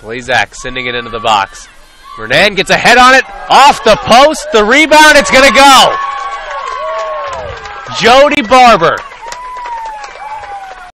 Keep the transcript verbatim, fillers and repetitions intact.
Blazak sending it into the box. Renan gets a head on it, off the post, the rebound, it's going to go. Jodi Barber